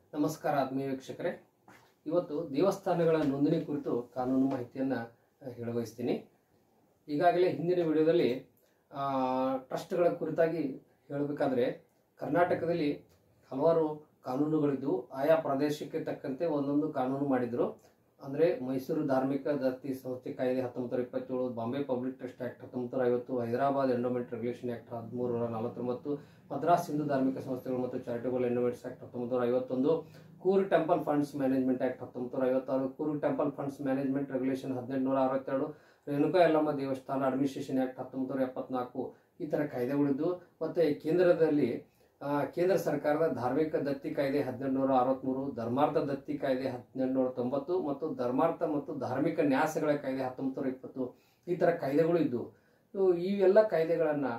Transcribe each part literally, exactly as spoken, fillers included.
ನಮಸ್ಕಾರ ಆತ್ಮೀಯ ವೀಕ್ಷಕರೇ, ಇವತ್ತು ದೇವಸ್ಥಾನಗಳ ನೋಂದಣಿ ಕುರಿತು ಕಾನೂನು ಮಾಹಿತಿಯನ್ನು ಹೇಳಬಯಸ್ತೀನಿ. ಈಗಾಗಲೇ ಹಿಂದಿನ ವಿಡಿಯೋದಲ್ಲಿ ಟ್ರಸ್ಟ್ಗಳ ಕುರಿತಾಗಿ ಹೇಳಬೇಕಾದ್ರೆ ಕರ್ನಾಟಕದಲ್ಲಿ ಹಲವಾರು ಕಾನೂನುಗಳಿದ್ದು ಆಯಾ ಪ್ರದೇಶಕ್ಕೆ ತಕ್ಕಂತೆ ಒಂದೊಂದು ಕಾನೂನು ಮಾಡಿದರು. ಅಂದರೆ ಮೈಸೂರು ಧಾರ್ಮಿಕ ದತ್ತಿ ಸಂಸ್ಥೆ ಕಾಯ್ದೆ ಹತ್ತೊಂಬತ್ತು ನೂರ ಇಪ್ಪತ್ತೇಳು, ಬಾಂಬೆ ಪಬ್ಲಿಕ್ ಟ್ರಸ್ಟ್ ಆ್ಯಕ್ಟ್ ಹತ್ತೊಂಬತ್ತು ನೂರ ಐವತ್ತು, ಹೈದರಾಬಾದ್ ಎಂಡೋಮೆಂಟ್ ರೆಗ್ಯುಲೇಷನ್ ಆ್ಯಕ್ಟ್ ಹದಿಮೂರು ನೂರ ನಲವತ್ತೊಂಬತ್ತು, ಮದ್ರಾಸ್ ಹಿಂದೂ ಧಾರ್ಮಿಕ ಸಂಸ್ಥೆಗಳು ಮತ್ತು ಚಾರಿಟಬಲ್ ಎಂಡೋಮೆಂಟ್ಸ್ ಆ್ಯಕ್ಟ್ ಹತ್ತೊಂಬತ್ತು ನೂರ ಐವತ್ತೊಂದು, Coorg temple funds management act ಹತ್ತೊಂಬತ್ತು ನೂರ ಐವತ್ತಾರು, Coorg temple funds management regulation ಹದಿನೆಂಟು ನೂರ ಅರವತ್ತೆರಡು, ರೇಣುಕಾ ಯಲ್ಲಮ್ಮ ದೇವಸ್ಥಾನ ಅಡ್ಮಿನಿಸ್ಟ್ರೇಷನ್ ಆ್ಯಕ್ಟ್ ಹತ್ತೊಂಬತ್ತು ನೂರ ಎಪ್ಪತ್ನಾಲ್ಕು ಈ ಥರ ಕಾಯ್ದೆಗಳಿದ್ದು, ಮತ್ತು ಕೇಂದ್ರದಲ್ಲಿ ಕೇಂದ್ರ ಸರ್ಕಾರದ ಧಾರ್ಮಿಕ ದತ್ತಿ ಕಾಯ್ದೆ ಹದಿನೆಂಟು ನೂರ ಅರವತ್ತ್ಮೂರು, ಧರ್ಮಾರ್ಥ ದತ್ತಿ ಕಾಯ್ದೆ ಹದಿನೆಂಟು ನೂರ ತೊಂಬತ್ತು ಮತ್ತು ಧರ್ಮಾರ್ಥ ಮತ್ತು ಧಾರ್ಮಿಕ ನ್ಯಾಸಗಳ ಕಾಯ್ದೆ ಹತ್ತೊಂಬತ್ತು ನೂರ ಇಪ್ಪತ್ತು ಈ ಥರ ಕಾಯ್ದೆಗಳು ಇದ್ದು, ಇವೆಲ್ಲ ಕಾಯ್ದೆಗಳನ್ನು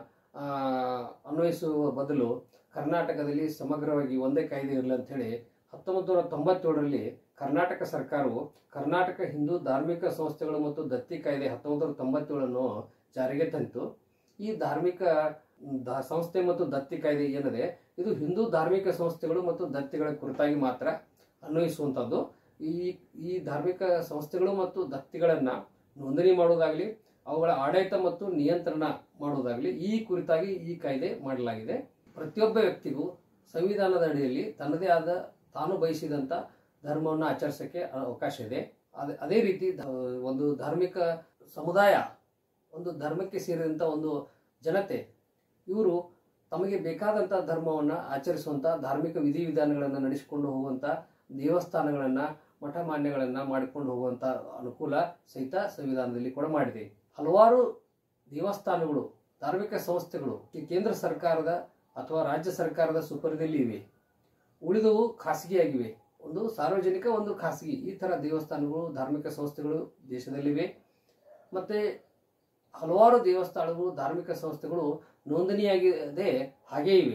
ಅನ್ವಯಿಸುವ ಬದಲು ಕರ್ನಾಟಕದಲ್ಲಿ ಸಮಗ್ರವಾಗಿ ಒಂದೇ ಕಾಯ್ದೆ ಇರಲಿ ಅಂಥೇಳಿ ಹತ್ತೊಂಬತ್ತು ನೂರ ತೊಂಬತ್ತೇಳರಲ್ಲಿ ಕರ್ನಾಟಕ ಸರ್ಕಾರವು ಕರ್ನಾಟಕ ಹಿಂದೂ ಧಾರ್ಮಿಕ ಸಂಸ್ಥೆಗಳು ಮತ್ತು ದತ್ತಿ ಕಾಯ್ದೆ ಹತ್ತೊಂಬತ್ತು ನೂರ ತೊಂಬತ್ತೇಳನ್ನು ಜಾರಿಗೆ ತಂತು. ಈ ಧಾರ್ಮಿಕ ಸಂಸ್ಥೆ ಮತ್ತು ದತ್ತಿ ಕಾಯ್ದೆ ಏನಿದೆ ಇದು ಹಿಂದೂ ಧಾರ್ಮಿಕ ಸಂಸ್ಥೆಗಳು ಮತ್ತು ದತ್ತಿಗಳ ಕುರಿತಾಗಿ ಮಾತ್ರ ಅನ್ವಯಿಸುವಂಥದ್ದು. ಈ ಈ ಧಾರ್ಮಿಕ ಸಂಸ್ಥೆಗಳು ಮತ್ತು ದತ್ತಿಗಳನ್ನು ನೋಂದಣಿ ಮಾಡುವುದಾಗಲಿ ಅವುಗಳ ಆಡಳಿತ ಮತ್ತು ನಿಯಂತ್ರಣ ಮಾಡುವುದಾಗಲಿ ಈ ಕುರಿತಾಗಿ ಈ ಕಾಯ್ದೆ ಮಾಡಲಾಗಿದೆ. ಪ್ರತಿಯೊಬ್ಬ ವ್ಯಕ್ತಿಗೂ ಸಂವಿಧಾನದ ಅಡಿಯಲ್ಲಿ ತನ್ನದೇ ಆದ ತಾನು ಬಯಸಿದಂಥ ಧರ್ಮವನ್ನು ಆಚರಿಸೋಕ್ಕೆ ಅವಕಾಶ ಇದೆ. ಅದೇ ಅದೇ ರೀತಿ ಒಂದು ಧಾರ್ಮಿಕ ಸಮುದಾಯ, ಒಂದು ಧರ್ಮಕ್ಕೆ ಸೇರಿದಂಥ ಒಂದು ಜನತೆ, ಇವರು ತಮಗೆ ಬೇಕಾದಂಥ ಧರ್ಮವನ್ನು ಆಚರಿಸುವಂಥ ಧಾರ್ಮಿಕ ವಿಧಿವಿಧಾನಗಳನ್ನು ನಡೆಸಿಕೊಂಡು ಹೋಗುವಂಥ ದೇವಸ್ಥಾನಗಳನ್ನು ಮಠ ಮಾನ್ಯಗಳನ್ನು ಮಾಡಿಕೊಂಡು ಹೋಗುವಂಥ ಅನುಕೂಲ ಸಹಿತ ಸಂವಿಧಾನದಲ್ಲಿ ಕೂಡ ಮಾಡಿದೆ. ಹಲವಾರು ದೇವಸ್ಥಾನಗಳು, ಧಾರ್ಮಿಕ ಸಂಸ್ಥೆಗಳು ಕೇಂದ್ರ ಸರ್ಕಾರದ ಅಥವಾ ರಾಜ್ಯ ಸರ್ಕಾರದ ಸುಪರ್ದಿಯಲ್ಲಿ ಇವೆ, ಉಳಿದವು ಖಾಸಗಿಯಾಗಿವೆ. ಒಂದು ಸಾರ್ವಜನಿಕ, ಒಂದು ಖಾಸಗಿ, ಈ ಥರ ದೇವಸ್ಥಾನಗಳು ಧಾರ್ಮಿಕ ಸಂಸ್ಥೆಗಳು ದೇಶದಲ್ಲಿವೆ. ಮತ್ತು ಹಲವಾರು ದೇವಸ್ಥಾನಗಳು ಧಾರ್ಮಿಕ ಸಂಸ್ಥೆಗಳು ನೋಂದಣಿಯಾಗಿದೆ ಹಾಗೇ ಇವೆ.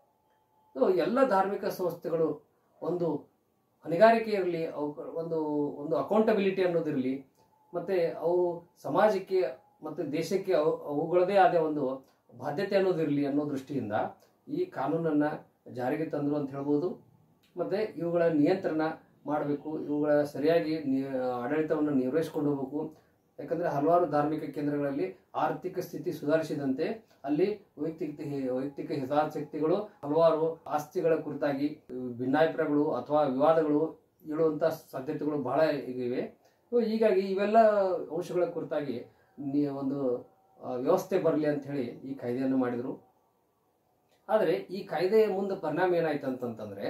ಎಲ್ಲ ಧಾರ್ಮಿಕ ಸಂಸ್ಥೆಗಳು ಒಂದು ಹೊಣೆಗಾರಿಕೆ ಇರಲಿ, ಅವು ಒಂದು ಒಂದು ಅಕೌಂಟಬಿಲಿಟಿ ಅನ್ನೋದಿರಲಿ, ಮತ್ತು ಅವು ಸಮಾಜಕ್ಕೆ ಮತ್ತು ದೇಶಕ್ಕೆ ಅವು ಅವುಗಳದೇ ಆದ ಒಂದು ಬಾಧ್ಯತೆ ಅನ್ನೋದಿರಲಿ ಅನ್ನೋ ದೃಷ್ಟಿಯಿಂದ ಈ ಕಾನೂನನ್ನು ಜಾರಿಗೆ ತಂದರು ಅಂತ ಹೇಳ್ಬೋದು. ಮತ್ತು ಇವುಗಳ ನಿಯಂತ್ರಣ ಮಾಡಬೇಕು, ಇವುಗಳ ಸರಿಯಾಗಿ ಆಡಳಿತವನ್ನು ನಿರ್ವಹಿಸ್ಕೊಂಡು ಹೋಗಬೇಕು. ಯಾಕಂದರೆ ಹಲವಾರು ಧಾರ್ಮಿಕ ಕೇಂದ್ರಗಳಲ್ಲಿ ಆರ್ಥಿಕ ಸ್ಥಿತಿ ಸುಧಾರಿಸಿದಂತೆ ಅಲ್ಲಿ ವೈಯಕ್ತಿಕ ವೈಯಕ್ತಿಕ ಹಿತಾಸಕ್ತಿಗಳು, ಹಲವಾರು ಆಸ್ತಿಗಳ ಕುರಿತಾಗಿ ಭಿನ್ನಾಭಿಪ್ರಾಯಗಳು ಅಥವಾ ವಿವಾದಗಳು ಏಳುವಂಥ ಸಾಧ್ಯತೆಗಳು ಬಹಳ ಇವೆ. ಹೀಗಾಗಿ ಇವೆಲ್ಲ ಅಂಶಗಳ ಕುರಿತಾಗಿ ಒಂದು ವ್ಯವಸ್ಥೆ ಬರಲಿ ಅಂತ ಹೇಳಿ ಈ ಕಾಯ್ದೆಯನ್ನು ಮಾಡಿದರು. ಆದರೆ ಈ ಕಾಯ್ದೆಯ ಮುಂದೆ ಪರಿಣಾಮ ಏನಾಯ್ತು ಅಂತಂತಂದರೆ,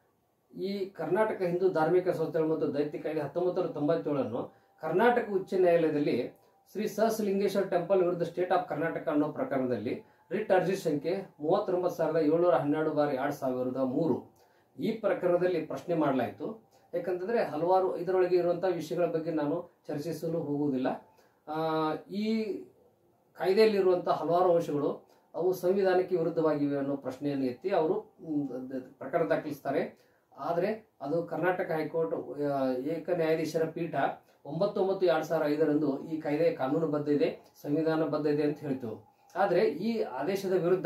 ಈ ಕರ್ನಾಟಕ ಹಿಂದೂ ಧಾರ್ಮಿಕ ಸಂಸ್ಥೆಗಳು ಮತ್ತು ದತ್ತಿ ಕಾಯ್ದೆ ಹತ್ತೊಂಬತ್ತು ನೂರ ತೊಂಬತ್ತೇಳನ್ನು ಕರ್ನಾಟಕ ಉಚ್ಚ ನ್ಯಾಯಾಲಯದಲ್ಲಿ ಶ್ರೀ ಸಹಸ್ರಲಿಂಗೇಶ್ವರ ಟೆಂಪಲ್ ವಿರುದ್ಧ ಸ್ಟೇಟ್ ಆಫ್ ಕರ್ನಾಟಕ ಅನ್ನೋ ಪ್ರಕರಣದಲ್ಲಿ ರಿಟ್ ಅರ್ಜಿ ಸಂಖ್ಯೆ ಮೂವತ್ತೊಂಬತ್ತು ಸಾವಿರದ ಏಳ್ನೂರ ಹನ್ನೆರಡು ಬಾರಿ ಎರಡು ಸಾವಿರದ ಮೂರು ಈ ಪ್ರಕರಣದಲ್ಲಿ ಪ್ರಶ್ನೆ ಮಾಡಲಾಯಿತು. ಯಾಕಂತಂದರೆ ಹಲವಾರು ಇದರೊಳಗೆ ಇರುವಂಥ ವಿಷಯಗಳ ಬಗ್ಗೆ ನಾನು ಚರ್ಚಿಸಲು ಹೋಗುವುದಿಲ್ಲ. ಈ ಕಾಯ್ದೆಯಲ್ಲಿರುವಂಥ ಹಲವಾರು ಅಂಶಗಳು ಅವು ಸಂವಿಧಾನಕ್ಕೆ ವಿರುದ್ಧವಾಗಿವೆ ಅನ್ನೋ ಪ್ರಶ್ನೆಯನ್ನು ಎತ್ತಿ ಅವರು ಪ್ರಕರಣ ದಾಖಲಿಸ್ತಾರೆ. ಆದರೆ ಅದು ಕರ್ನಾಟಕ ಹೈಕೋರ್ಟ್ ಏಕ ನ್ಯಾಯಾಧೀಶರ ಪೀಠ ಒಂಬತ್ತೊಂಬತ್ತು ಎರಡು ಸಾವಿರ ಐದರಂದು ಈ ಕಾಯ್ದೆ ಕಾನೂನುಬದ್ಧ ಇದೆ, ಸಂವಿಧಾನಬದ್ಧ ಇದೆ ಅಂತ ಹೇಳಿತು. ಆದರೆ ಈ ಆದೇಶದ ವಿರುದ್ಧ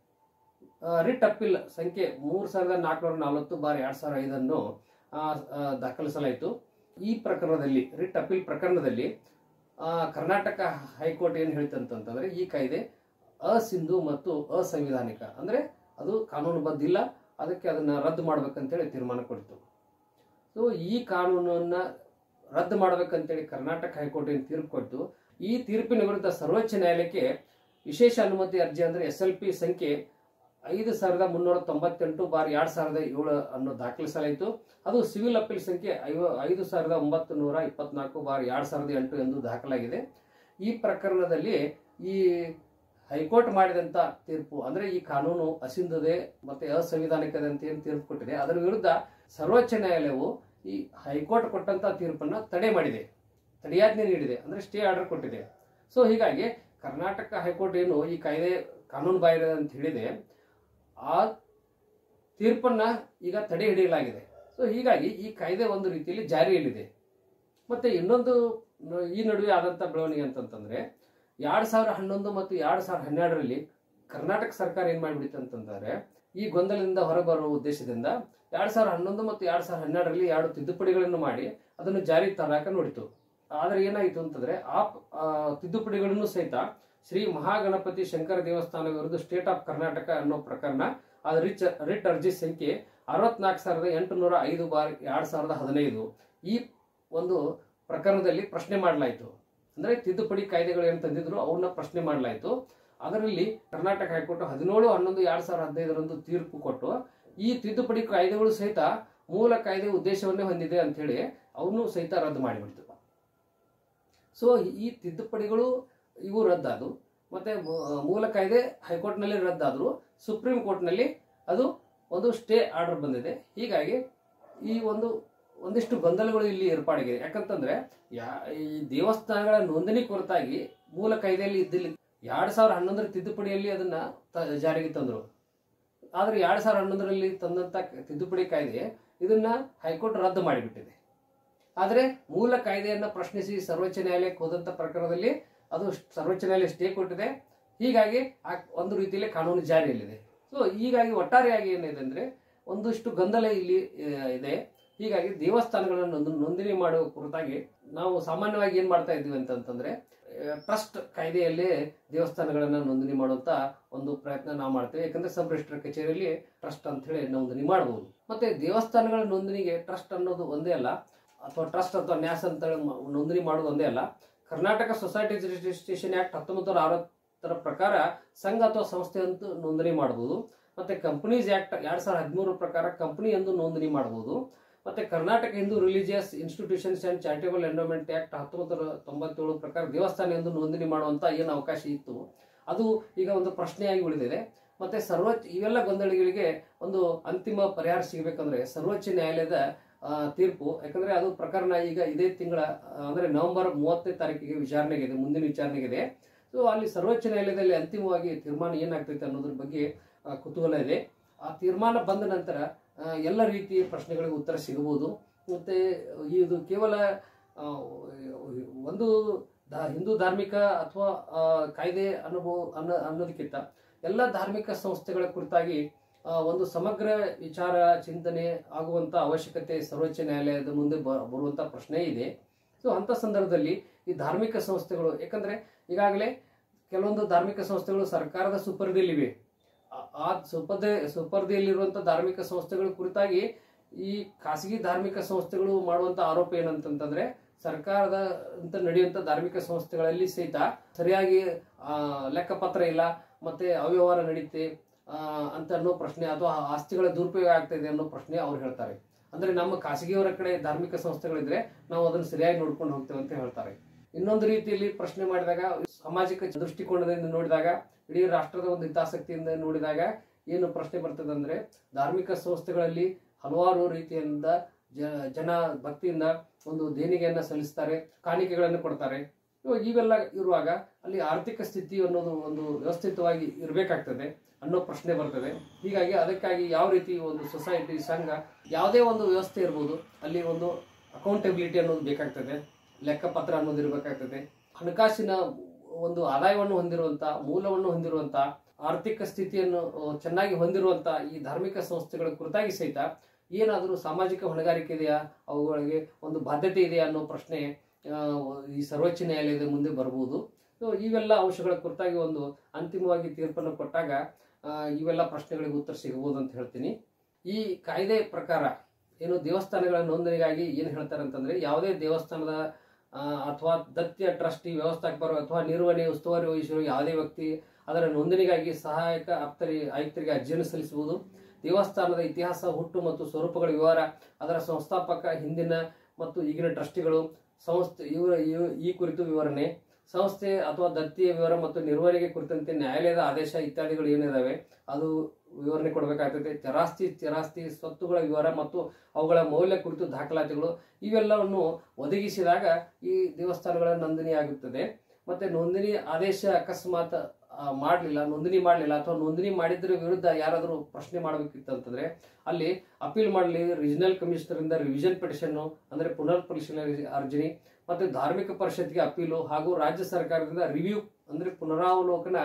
ರಿಟ್ ಅಪೀಲ್ ಸಂಖ್ಯೆ ಮೂರು ಸಾವಿರದ ನಾಲ್ಕುನೂರ ನಲವತ್ತು ಬಾರಿ ಎರಡು ಸಾವಿರ ಐದನ್ನು ದಾಖಲಿಸಲಾಯಿತು. ಈ ಪ್ರಕರಣದಲ್ಲಿ, ರಿಟ್ ಅಪೀಲ್ ಪ್ರಕರಣದಲ್ಲಿ ಕರ್ನಾಟಕ ಹೈಕೋರ್ಟ್ ಏನು ಹೇಳ್ತಂತಂತಂದರೆ ಈ ಕಾಯ್ದೆ ಅಸಿಂಧು ಮತ್ತು ಅಸಂವಿಧಾನಿಕ, ಅಂದರೆ ಅದು ಕಾನೂನುಬದ್ಧ ಇಲ್ಲ, ಅದಕ್ಕೆ ಅದನ್ನು ರದ್ದು ಮಾಡ್ಬೇಕಂತೇಳಿ ತೀರ್ಮಾನ ಕೊಡ್ತು. ಸೊ ಈ ಕಾನೂನನ್ನು ರದ್ದು ಮಾಡ್ಬೇಕಂತೇಳಿ ಕರ್ನಾಟಕ ಹೈಕೋರ್ಟ್ ಏನು ತೀರ್ಪು ಕೊಟ್ಟು, ಈ ತೀರ್ಪಿನ ವಿರುದ್ಧ ಸರ್ವೋಚ್ಚ ನ್ಯಾಯಾಲಯಕ್ಕೆ ವಿಶೇಷ ಅನುಮತಿ ಅರ್ಜಿ ಅಂದರೆ ಎಸ್ ಎಲ್ ಪಿ ಸಂಖ್ಯೆ ಐದು ಸಾವಿರದ ಮುನ್ನೂರ ತೊಂಬತ್ತೆಂಟು ಬಾರಿ ಎರಡು ಸಾವಿರದ ಏಳು ಅನ್ನು ದಾಖಲಿಸಲಾಯಿತು. ಅದು ಸಿವಿಲ್ ಅಪೀಲ್ ಸಂಖ್ಯೆ ಐವ ಐದು ಸಾವಿರದ ಒಂಬತ್ತು ನೂರ ಇಪ್ಪತ್ನಾಲ್ಕು ಬಾರಿ ಎರಡು ಸಾವಿರದ ಎಂಟು ಎಂದು ದಾಖಲಾಗಿದೆ. ಈ ಪ್ರಕರಣದಲ್ಲಿ ಈ ಹೈಕೋರ್ಟ್ ಮಾಡಿದಂಥ ತೀರ್ಪು ಅಂದರೆ ಈ ಕಾನೂನು ಅಸಿಂಧುದೆ ಮತ್ತು ಅಸಂವಿಧಾನಿಕತೆ ಅಂತ ಏನು ತೀರ್ಪು ಕೊಟ್ಟಿದೆ, ಅದರ ವಿರುದ್ಧ ಸರ್ವೋಚ್ಚ ನ್ಯಾಯಾಲಯವು ಈ ಹೈಕೋರ್ಟ್ ಕೊಟ್ಟಂಥ ತೀರ್ಪನ್ನು ತಡೆ ಮಾಡಿದೆ, ತಡೆಯಾಜ್ಞೆ ನೀಡಿದೆ, ಅಂದರೆ ಸ್ಟೇ ಆರ್ಡರ್ ಕೊಟ್ಟಿದೆ. ಸೊ ಹೀಗಾಗಿ ಕರ್ನಾಟಕ ಹೈಕೋರ್ಟ್ ಏನು ಈ ಕಾಯ್ದೆ ಕಾನೂನು ಬಾಹಿರ ಅಂತ ಹೇಳಿದೆ, ಆ ತೀರ್ಪನ್ನು ಈಗ ತಡೆ ಹಿಡಿಯಲಾಗಿದೆ. ಸೊ ಹೀಗಾಗಿ ಈ ಕಾಯ್ದೆ ಒಂದು ರೀತಿಯಲ್ಲಿ ಜಾರಿಯಲ್ಲಿದೆ. ಮತ್ತು ಇನ್ನೊಂದು ಈ ನಡುವೆ ಆದಂಥ ಬೆಳವಣಿಗೆ ಅಂತಂತಂದರೆ, ಎರಡು ಸಾವಿರ ಹನ್ನೊಂದು ಮತ್ತು ಎರಡು ಸಾವಿರದ ಹನ್ನೆರಡರಲ್ಲಿ ಕರ್ನಾಟಕ ಸರ್ಕಾರ ಏನು ಮಾಡಿಬಿಡಿತು ಅಂತಂದರೆ, ಈ ಗೊಂದಲದಿಂದ ಹೊರಬರುವ ಉದ್ದೇಶದಿಂದ ಎರಡ್ ಸಾವಿರದ ಹನ್ನೊಂದು ಮತ್ತು ಎರಡ್ ಸಾವಿರದ ಹನ್ನೆರಡರಲ್ಲಿ ಎರಡು ತಿದ್ದುಪಡಿಗಳನ್ನು ಮಾಡಿ ಅದನ್ನು ಜಾರಿ ತರಕ ನೋಡಿತು. ಆದ್ರೆ ಏನಾಯಿತು ಅಂತಂದ್ರೆ ಆ ತಿದ್ದುಪಡಿಗಳನ್ನು ಸಹಿತ ಶ್ರೀ ಮಹಾಗಣಪತಿ ಶಂಕರ ದೇವಸ್ಥಾನ ವಿರುದ್ಧ ಸ್ಟೇಟ್ ಆಫ್ ಕರ್ನಾಟಕ ಅನ್ನೋ ಪ್ರಕರಣ ಅದು ರಿಚ್ ರಿಟ್ ಅರ್ಜಿ ಸಂಖ್ಯೆ ಅರವತ್ನಾಲ್ಕು ಸಾವಿರದ ಎಂಟುನೂರ ಐದು ಬಾರ್ ಎರಡ್ ಸಾವಿರದ ಹದಿನೈದು ಈ ಒಂದು ಪ್ರಕರಣದಲ್ಲಿ ಪ್ರಶ್ನೆ ಮಾಡಲಾಯಿತು. ಅಂದ್ರೆ ತಿದ್ದುಪಡಿ ಕಾಯ್ದೆಗಳು ಏನು ತಂದಿದ್ರು ಅವನ್ನ ಪ್ರಶ್ನೆ ಮಾಡಲಾಯಿತು. ಅದರಲ್ಲಿ ಕರ್ನಾಟಕ ಹೈಕೋರ್ಟ್ ಹದಿನೇಳು ಹನ್ನೊಂದು ಎರಡ್ ಸಾವಿರದ ಹದಿನೈದರಂದು ತೀರ್ಪು ಕೊಟ್ಟು ಈ ತಿದ್ದುಪಡಿ ಕಾಯ್ದೆಗಳು ಸಹಿತ ಮೂಲ ಕಾಯ್ದೆ ಉದ್ದೇಶವನ್ನೇ ಹೊಂದಿದೆ ಅಂತ ಹೇಳಿ ಅವನು ಸಹಿತ ರದ್ದು ಮಾಡಿಬಿಡ್ತು. ಸೊ ಈ ತಿದ್ದುಪಡಿಗಳು ಇವು ರದ್ದಾದು ಮತ್ತೆ ಮೂಲ ಕಾಯ್ದೆ ಹೈಕೋರ್ಟ್ನಲ್ಲಿ ರದ್ದಾದ್ರು ಸುಪ್ರೀಂ ಕೋರ್ಟ್ನಲ್ಲಿ ಅದು ಒಂದು ಸ್ಟೇ ಆರ್ಡರ್ ಬಂದಿದೆ. ಹೀಗಾಗಿ ಈ ಒಂದು ಒಂದಿಷ್ಟು ಗೊಂದಲಗಳು ಇಲ್ಲಿ ಏರ್ಪಾಡಿದೆ. ಯಾಕಂತಂದ್ರೆ ಯಾ ಈ ದೇವಸ್ಥಾನಗಳ ನೋಂದಣಿ ಕುರಿತಾಗಿ ಮೂಲ ಕಾಯ್ದೆಯಲ್ಲಿ ಇದ್ದಿಲ್ಲ. ಎರಡ್ ಸಾವಿರದ ಹನ್ನೊಂದರ ತಿದ್ದುಪಡಿಯಲ್ಲಿ ಅದನ್ನ ಜಾರಿಗೆ ತಂದರು. ಆದ್ರೆ ಎರಡ್ ಸಾವಿರದ ಹನ್ನೊಂದರಲ್ಲಿ ತಂದಂತ ತಿದ್ದುಪಡಿ ಕಾಯ್ದೆ ಇದನ್ನ ಹೈಕೋರ್ಟ್ ರದ್ದು ಮಾಡಿಬಿಟ್ಟಿದೆ. ಆದ್ರೆ ಮೂಲ ಕಾಯ್ದೆಯನ್ನ ಪ್ರಶ್ನಿಸಿ ಸರ್ವೋಚ್ಚ ನ್ಯಾಯಾಲಯಕ್ಕೆ ಹೋದಂತ ಪ್ರಕರಣದಲ್ಲಿ ಅದು ಸರ್ವೋಚ್ಚ ನ್ಯಾಯಾಲಯ ಸ್ಟೇ ಕೊಟ್ಟಿದೆ. ಹೀಗಾಗಿ ಆ ಒಂದು ರೀತಿಯಲ್ಲಿ ಕಾನೂನು ಜಾರಿಯಲ್ಲಿದೆ. ಸೊ ಹೀಗಾಗಿ ಒಟ್ಟಾರೆಯಾಗಿ ಏನಿದೆ ಅಂದ್ರೆ ಒಂದಿಷ್ಟು ಗೊಂದಲ ಇಲ್ಲಿ ಇದೆ. ಹೀಗಾಗಿ ದೇವಸ್ಥಾನಗಳನ್ನು ನೋಂದಣಿ ಮಾಡುವ ಕುರಿತಾಗಿ ನಾವು ಸಾಮಾನ್ಯವಾಗಿ ಏನ್ ಮಾಡ್ತಾ ಇದ್ದೀವಿ ಅಂತಂದ್ರೆ ಟ್ರಸ್ಟ್ ಕಾಯ್ದೆಯಲ್ಲಿ ದೇವಸ್ಥಾನಗಳನ್ನ ನೋಂದಣಿ ಮಾಡುವಂತ ಒಂದು ಪ್ರಯತ್ನ ನಾವು ಮಾಡ್ತೇವೆ. ಯಾಕಂದ್ರೆ ಸಬ್ ರಿಜಿಸ್ಟ್ರಾರ್ ಕಚೇರಿಯಲ್ಲಿ ಟ್ರಸ್ಟ್ ಅಂತ ಹೇಳಿ ನೋಂದಣಿ ಮಾಡಬಹುದು. ಮತ್ತೆ ದೇವಸ್ಥಾನಗಳ ನೋಂದಣಿಗೆ ಟ್ರಸ್ಟ್ ಅನ್ನೋದು ಒಂದೇ ಅಲ್ಲ, ಅಥವಾ ಟ್ರಸ್ಟ್ ಅಥವಾ ನ್ಯಾಸ್ ಅಂತ ನೋಂದಣಿ ಮಾಡೋದು ಒಂದೇ ಅಲ್ಲ. ಕರ್ನಾಟಕ ಸೊಸೈಟಿ ರಿಜಿಸ್ಟ್ರೇಷನ್ ಆಕ್ಟ್ ಹತ್ತೊಂಬತ್ತು ನೂರ ಅರವತ್ತರ ಪ್ರಕಾರ ಸಂಘ ಅಥವಾ ಸಂಸ್ಥೆ ಅಂತ ನೋಂದಣಿ ಮಾಡಬಹುದು. ಮತ್ತೆ ಕಂಪನೀಸ್ ಆಕ್ಟ್ ಎರಡ್ ಸಾವಿರದ ಹದಿಮೂರರ ಪ್ರಕಾರ ಕಂಪನಿ ಎಂದು ನೋಂದಣಿ ಮಾಡಬಹುದು. ಮತ್ತೆ Karnataka Hindu religious institutions and charitable endowment act ಹತ್ತೊಂಬತ್ತು ನೂರ ತೊಂಬತ್ತೇಳು ಪ್ರಕಾರ ದೇವಸ್ಥಾನ ಎಂದು ನೋಂದಣಿ ಮಾಡುವಂತ ಏನು ಅವಕಾಶ ಇತ್ತು ಅದು ಈಗ ಒಂದು ಪ್ರಶ್ನೆಯಾಗಿ ಉಳಿದಿದೆ. ಮತ್ತೆ ಸರ್ವೋಚ್ಚ ಇವೆಲ್ಲ ಗೊಂದಲಗಳಿಗೆ ಒಂದು ಅಂತಿಮ ಪರಿಹಾರ ಸಿಗಬೇಕಂದ್ರೆ ಸರ್ವೋಚ್ಚ ನ್ಯಾಯಾಲಯದ ತೀರ್ಪು, ಯಾಕಂದ್ರೆ ಅದು ಪ್ರಕರಣ ಈಗ ಇದೇ ತಿಂಗಳ ಅಂದ್ರೆ ನವೆಂಬರ್ ಮೂವತ್ತನೇ ತಾರೀಕಿಗೆ ವಿಚಾರಣೆಗಿದೆ, ಮುಂದಿನ ವಿಚಾರಣೆಗಿದೆ. ಸೊ ಅಲ್ಲಿ ಸರ್ವೋಚ್ಚ ನ್ಯಾಯಾಲಯದಲ್ಲಿ ಅಂತಿಮವಾಗಿ ತೀರ್ಮಾನ ಏನಾಗ್ತೈತೆ ಅನ್ನೋದ್ರ ಬಗ್ಗೆ ಕುತೂಹಲ ಇದೆ. ಆ ತೀರ್ಮಾನ ಬಂದ ನಂತರ ಎಲ್ಲ ರೀತಿಯ ಪ್ರಶ್ನೆಗಳಿಗೆ ಉತ್ತರ ಸಿಗಬಹುದು. ಮತ್ತೆ ಇದು ಕೇವಲ ಒಂದು ಹಿಂದೂ ಧಾರ್ಮಿಕ ಅಥವಾ ಕಾಯ್ದೆ ಅನುಭವ ಅನ್ನೋ ಅನ್ನೋದಕ್ಕಿಂತ ಎಲ್ಲ ಧಾರ್ಮಿಕ ಸಂಸ್ಥೆಗಳ ಕುರಿತಾಗಿ ಒಂದು ಸಮಗ್ರ ವಿಚಾರ ಚಿಂತನೆ ಆಗುವಂತ ಅವಶ್ಯಕತೆ ಸರ್ವೋಚ್ಚ ನ್ಯಾಯಾಲಯದ ಮುಂದೆ ಬರುವಂತ ಪ್ರಶ್ನೆ ಇದೆ. ಸೊ ಅಂತ ಸಂದರ್ಭದಲ್ಲಿ ಈ ಧಾರ್ಮಿಕ ಸಂಸ್ಥೆಗಳು, ಯಾಕಂದ್ರೆ ಈಗಾಗಲೇ ಕೆಲವೊಂದು ಧಾರ್ಮಿಕ ಸಂಸ್ಥೆಗಳು ಸರ್ಕಾರದ ಸುಪರ್ದಿಯಲ್ಲಿವೆ. ಆ ಸುಪರ್ದೆ ಸುಪರ್ದಿಯಲ್ಲಿರುವಂತಹ ಧಾರ್ಮಿಕ ಸಂಸ್ಥೆಗಳ ಕುರಿತಾಗಿ ಈ ಖಾಸಗಿ ಧಾರ್ಮಿಕ ಸಂಸ್ಥೆಗಳು ಮಾಡುವಂತ ಆರೋಪ ಏನಂತಂದ್ರೆ ಸರ್ಕಾರದ ಅಂತ ನಡೆಯುವಂತ ಧಾರ್ಮಿಕ ಸಂಸ್ಥೆಗಳಲ್ಲಿ ಸಹಿತ ಸರಿಯಾಗಿ ಆ ಲೆಕ್ಕಪತ್ರ ಇಲ್ಲ, ಮತ್ತೆ ಅವ್ಯವಹಾರ ನಡೀತೆ ಅಂತ ಅನ್ನೋ ಪ್ರಶ್ನೆ, ಅಥವಾ ಆಸ್ತಿಗಳ ದುರುಪಯೋಗ ಆಗ್ತಾ ಇದೆ ಅನ್ನೋ ಪ್ರಶ್ನೆ ಅವ್ರು ಹೇಳ್ತಾರೆ. ಅಂದ್ರೆ ನಮ್ಮ ಖಾಸಗಿಯವರ ಕಡೆ ಧಾರ್ಮಿಕ ಸಂಸ್ಥೆಗಳಿದ್ರೆ ನಾವು ಅದನ್ನು ಸರಿಯಾಗಿ ನೋಡ್ಕೊಂಡು ಹೋಗ್ತೇವೆ ಅಂತ ಹೇಳ್ತಾರೆ. ಇನ್ನೊಂದು ರೀತಿಯಲ್ಲಿ ಪ್ರಶ್ನೆ ಮಾಡಿದಾಗ ಸಾಮಾಜಿಕ ದೃಷ್ಟಿಕೋನದಿಂದ ನೋಡಿದಾಗ ಇಡೀ ರಾಷ್ಟ್ರದ ಒಂದು ಹಿತಾಸಕ್ತಿಯಿಂದ ನೋಡಿದಾಗ ಏನು ಪ್ರಶ್ನೆ ಬರ್ತದೆ ಅಂದ್ರೆ ಧಾರ್ಮಿಕ ಸಂಸ್ಥೆಗಳಲ್ಲಿ ಹಲವಾರು ರೀತಿಯಿಂದ ಜನ ಭಕ್ತಿಯಿಂದ ಒಂದು ದೇಣಿಗೆಯನ್ನ ಸಲ್ಲಿಸ್ತಾರೆ, ಕಾಣಿಕೆಗಳನ್ನು ಕೊಡ್ತಾರೆ. ಇವೆಲ್ಲ ಇರುವಾಗ ಅಲ್ಲಿ ಆರ್ಥಿಕ ಸ್ಥಿತಿ ಅನ್ನೋದು ಒಂದು ವ್ಯವಸ್ಥಿತವಾಗಿ ಇರಬೇಕಾಗ್ತದೆ ಅನ್ನೋ ಪ್ರಶ್ನೆ ಬರ್ತದೆ. ಹೀಗಾಗಿ ಅದಕ್ಕಾಗಿ ಯಾವ ರೀತಿ ಒಂದು ಸೊಸೈಟಿ ಸಂಘ ಯಾವುದೇ ಒಂದು ವ್ಯವಸ್ಥೆ ಇರ್ಬೋದು, ಅಲ್ಲಿ ಒಂದು ಅಕೌಂಟಬಿಲಿಟಿ ಅನ್ನೋದು ಬೇಕಾಗ್ತದೆ, ಲೆಕ್ಕಪತ್ರ ಅನ್ನೋದು ಇರಬೇಕಾಗ್ತದೆ. ಹಣಕಾಸಿನ ಒಂದು ಆದಾಯವನ್ನು ಹೊಂದಿರುವಂತ, ಮೂಲವನ್ನು ಹೊಂದಿರುವಂತ, ಆರ್ಥಿಕ ಸ್ಥಿತಿಯನ್ನು ಚೆನ್ನಾಗಿ ಹೊಂದಿರುವಂತ ಈ ಧಾರ್ಮಿಕ ಸಂಸ್ಥೆಗಳ ಕುರಿತಾಗಿ ಸಹಿತ ಏನಾದರೂ ಸಾಮಾಜಿಕ ಹೊಣೆಗಾರಿಕೆ ಇದೆಯಾ, ಅವುಗಳಿಗೆ ಒಂದು ಬಾಧ್ಯತೆ ಇದೆಯಾ ಅನ್ನೋ ಪ್ರಶ್ನೆ ಈ ಸರ್ವೋಚ್ಚ ನ್ಯಾಯಾಲಯದ ಮುಂದೆ ಬರಬಹುದು. ಸೊ ಇವೆಲ್ಲ ಅಂಶಗಳ ಕುರಿತಾಗಿ ಒಂದು ಅಂತಿಮವಾಗಿ ತೀರ್ಪನ್ನು ಕೊಟ್ಟಾಗ ಇವೆಲ್ಲ ಪ್ರಶ್ನೆಗಳಿಗೆ ಉತ್ತರ ಸಿಗಬಹುದು ಅಂತ ಹೇಳ್ತೀನಿ. ಈ ಕಾಯ್ದೆ ಪ್ರಕಾರ ಏನು ದೇವಸ್ಥಾನಗಳ ನೋಂದಣಿಗಾಗಿ ಏನು ಹೇಳ್ತಾರೆ ಅಂತಂದ್ರೆ ಯಾವುದೇ ದೇವಸ್ಥಾನದ ಅಥವಾ ದತ್ಯ ಟ್ರಸ್ಟಿ ವ್ಯವಸ್ಥಾಪಕರು ಅಥವಾ ನಿರ್ವಹಣೆ ಉಸ್ತುವಾರಿ ವಹಿಸಿರುವ ಯಾವುದೇ ವ್ಯಕ್ತಿ ಅದರ ನೋಂದಣಿಗಾಗಿ ಸಹಾಯಕ ಆಪ್ತರಿ ಆಯುಕ್ತರಿಗೆ ಅರ್ಜಿಯನ್ನು ಸಲ್ಲಿಸಬಹುದು. ದೇವಸ್ಥಾನದ ಇತಿಹಾಸ, ಹುಟ್ಟು ಮತ್ತು ಸ್ವರೂಪಗಳ ವಿವರ, ಅದರ ಸಂಸ್ಥಾಪಕ, ಹಿಂದಿನ ಮತ್ತು ಈಗಿನ ಟ್ರಸ್ಟಿಗಳು, ಸಂಸ್ಥೆ ಇವರ ಈ ಕುರಿತು ವಿವರಣೆ, ಸಂಸ್ಥೆ ಅಥವಾ ದತ್ತಿಯ ವಿವರ ಮತ್ತು ನಿರ್ವಹಣೆಗೆ ಕುರಿತಂತೆ ನ್ಯಾಯಾಲಯದ ಆದೇಶ ಇತ್ಯಾದಿಗಳು ಏನಿದಾವೆ ಅದು ವಿವರಣೆ ಕೊಡಬೇಕಾಗ್ತದೆ. ಚರಾಸ್ತಿ ಚಿರಾಸ್ತಿ ಸ್ವತ್ತುಗಳ ವಿವರ ಮತ್ತು ಅವುಗಳ ಮೌಲ್ಯ ಕುರಿತು ದಾಖಲಾತಿಗಳು ಇವೆಲ್ಲವನ್ನು ಒದಗಿಸಿದಾಗ ಈ ದೇವಸ್ಥಾನಗಳ ನೋಂದಣಿ ಆಗುತ್ತದೆ. ಮತ್ತೆ ನೋಂದಣಿ ಆದೇಶ ಅಕಸ್ಮಾತ್ ಮಾಡಲಿಲ್ಲ, ನೋಂದಣಿ ಮಾಡಲಿಲ್ಲ ಅಥವಾ ನೋಂದಣಿ ಮಾಡಿದ್ರ ವಿರುದ್ಧ ಯಾರಾದರೂ ಪ್ರಶ್ನೆ ಮಾಡಬೇಕಿತ್ತಂತಂದ್ರೆ ಅಲ್ಲಿ ಅಪೀಲ್ ಮಾಡಲಿ ರೀಜನಲ್ ಕಮಿಷನರ್ ಇಂದ ರಿವಿಷನ್ ಪಿಟಿಷನ್ ಅಂದ್ರೆ ಪುನರ್ ಪರಿಶೀಲನೆ ಅರ್ಜಿ, ಮತ್ತೆ ಧಾರ್ಮಿಕ ಪರಿಷತ್ಗೆ ಅಪೀಲು ಹಾಗೂ ರಾಜ್ಯ ಸರ್ಕಾರದಿಂದ ರಿವ್ಯೂ ಅಂದ್ರೆ ಪುನರಾವಲೋಕನ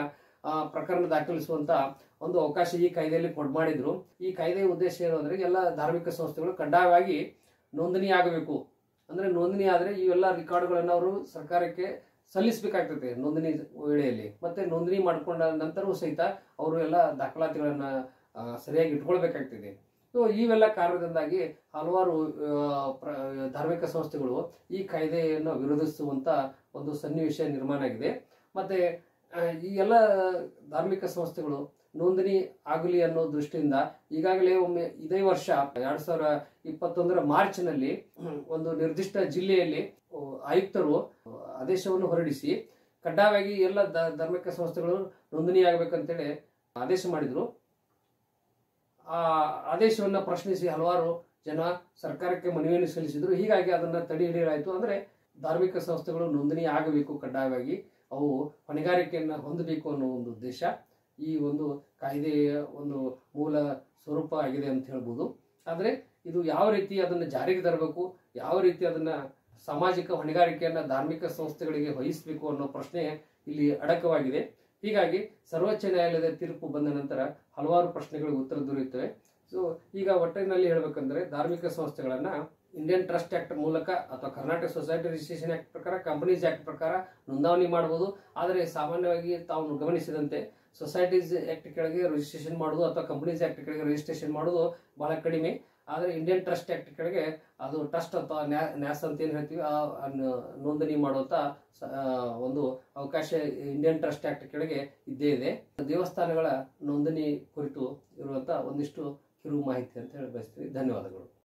ಪ್ರಕರಣ ದಾಖಲಿಸುವಂತ ಒಂದು ಅವಕಾಶ ಈ ಕಾಯ್ದೆಯಲ್ಲಿ ಕೊಡ್ ಮಾಡಿದ್ರು. ಈ ಕಾಯ್ದೆಯ ಉದ್ದೇಶ ಏನು ಅಂದ್ರೆ ಎಲ್ಲ ಧಾರ್ಮಿಕ ಸಂಸ್ಥೆಗಳು ಕಡ್ಡಾಯವಾಗಿ ನೋಂದಣಿ ಆಗಬೇಕು. ಅಂದ್ರೆ ನೋಂದಣಿ ಆದ್ರೆ ಇವೆಲ್ಲ ರೆಕಾರ್ಡ್ಗಳನ್ನು ಅವರು ಸರ್ಕಾರಕ್ಕೆ ಸಲ್ಲಿಸಬೇಕಾಗ್ತದೆ ನೋಂದಣಿ ವೇಳೆಯಲ್ಲಿ. ಮತ್ತೆ ನೋಂದಣಿ ಮಾಡಿಕೊಂಡ ನಂತರವೂ ಸಹಿತ ಅವರು ಎಲ್ಲ ದಾಖಲಾತಿಗಳನ್ನ ಸರಿಯಾಗಿ ಇಟ್ಕೊಳ್ಬೇಕಾಗ್ತದೆ. ಸೊ ಇವೆಲ್ಲ ಕಾರಣದಿಂದಾಗಿ ಹಲವಾರು ಧಾರ್ಮಿಕ ಸಂಸ್ಥೆಗಳು ಈ ಕಾಯ್ದೆಯನ್ನು ವಿರೋಧಿಸುವಂತ ಒಂದು ಸನ್ನಿವೇಶ ನಿರ್ಮಾಣ ಆಗಿದೆ. ಮತ್ತೆ ಈ ಎಲ್ಲ ಧಾರ್ಮಿಕ ಸಂಸ್ಥೆಗಳು ನೋಂದಣಿ ಆಗಲಿ ಅನ್ನೋ ದೃಷ್ಟಿಯಿಂದ ಈಗಾಗಲೇ ಒಮ್ಮೆ ಇದೇ ವರ್ಷ ಎರಡ್ ಸಾವಿರ ಇಪ್ಪತ್ತೊಂದರ ಮಾರ್ಚ್ ನಲ್ಲಿ ಒಂದು ನಿರ್ದಿಷ್ಟ ಜಿಲ್ಲೆಯಲ್ಲಿ ಆಯುಕ್ತರು ಆದೇಶವನ್ನು ಹೊರಡಿಸಿ ಕಡ್ಡಾಯವಾಗಿ ಎಲ್ಲ ಧಾರ್ಮಿಕ ಸಂಸ್ಥೆಗಳು ನೋಂದಣಿ ಆಗಬೇಕಂತೇಳಿ ಆದೇಶ ಮಾಡಿದ್ರು. ಆ ಆದೇಶವನ್ನ ಪ್ರಶ್ನಿಸಿ ಹಲವಾರು ಜನ ಸರ್ಕಾರಕ್ಕೆ ಮನವಿಯನ್ನು ಸಲ್ಲಿಸಿದ್ರು. ಹೀಗಾಗಿ ಅದನ್ನ ತಡೆ ಹಿಡಿಯಲಾಯಿತು. ಅಂದ್ರೆ ಧಾರ್ಮಿಕ ಸಂಸ್ಥೆಗಳು ನೋಂದಣಿ ಆಗಬೇಕು, ಕಡ್ಡಾಯವಾಗಿ ಅವು ಹೊಣೆಗಾರಿಕೆಯನ್ನ ಹೊಂದಬೇಕು ಅನ್ನೋ ಒಂದು ಉದ್ದೇಶ ಈ ಒಂದು ಕಾಯ್ದೆಯ ಒಂದು ಮೂಲ ಸ್ವರೂಪ ಆಗಿದೆ ಅಂತ ಹೇಳ್ಬೋದು. ಆದ್ರೆ ಇದು ಯಾವ ರೀತಿ ಅದನ್ನ ಜಾರಿಗೆ ತರಬೇಕು, ಯಾವ ರೀತಿ ಅದನ್ನ ಸಾಮಾಜಿಕ ಹೊಣೆಗಾರಿಕೆಯನ್ನ ಧಾರ್ಮಿಕ ಸಂಸ್ಥೆಗಳಿಗೆ ವಹಿಸಬೇಕು ಅನ್ನೋ ಪ್ರಶ್ನೆ ಇಲ್ಲಿ ಅಡಕವಾಗಿದೆ. ಹೀಗಾಗಿ ಸರ್ವೋಚ್ಚ ನ್ಯಾಯಾಲಯದ ತೀರ್ಪು ಬಂದ ನಂತರ ಹಲವಾರು ಪ್ರಶ್ನೆಗಳಿಗೆ ಉತ್ತರ ದೊರೆಯುತ್ತವೆ. ಸೊ ಈಗ ಒಟ್ಟಿನಲ್ಲಿ ಹೇಳ್ಬೇಕಂದ್ರೆ ಧಾರ್ಮಿಕ ಸಂಸ್ಥೆಗಳನ್ನ ಇಂಡಿಯನ್ ಟ್ರಸ್ಟ್ ಆಕ್ಟ್ ಮೂಲಕ ಅಥವಾ ಕರ್ನಾಟಕ ಸೊಸೈಟಿ ರಿಜಿಸ್ಟ್ರೇಷನ್ ಆಕ್ಟ್ ಪ್ರಕಾರ, ಕಂಪನೀಸ್ ಆಕ್ಟ್ ಪ್ರಕಾರ ನೋಂದಣಿ ಮಾಡಬಹುದು. ಆದರೆ ಸಾಮಾನ್ಯವಾಗಿ ತಾವು ಗಮನಿಸಿದಂತೆ ಸೊಸೈಟೀಸ್ ಆಕ್ಟ್ ಕೆಳಗೆ ರಿಜಿಸ್ಟ್ರೇಷನ್ ಮಾಡುವುದು ಅಥವಾ ಕಂಪನೀಸ್ ಆಕ್ಟ್ ಕೆಳಗೆ ರಿಜಿಸ್ಟ್ರೇಷನ್ ಮಾಡುವುದು ಬಹಳ ಕಡಿಮೆ. ಆದರೆ ಇಂಡಿಯನ್ ಟ್ರಸ್ಟ್ ಆಕ್ಟ್ ಕೆಳಗೆ ಅದು ಟ್ರಸ್ಟ್ ಅಥವಾ ನ್ಯಾಸ್ ಅಂತ ಏನ್ ಹೇಳ್ತೀವಿ ಆ ನೋಂದಣಿ ಮಾಡುವಂತ ಒಂದು ಅವಕಾಶ ಇಂಡಿಯನ್ ಟ್ರಸ್ಟ್ ಆಕ್ಟ್ ಕೆಳಗೆ ಇದ್ದೇ ಇದೆ. ದೇವಸ್ಥಾನಗಳ ನೋಂದಣಿ ಕುರಿತು ಇರುವಂತ ಒಂದಿಷ್ಟು ಕಿರು ಮಾಹಿತಿ ಅಂತ ಹೇಳಿ ಬಯಸ್ತೀವಿ. ಧನ್ಯವಾದಗಳು.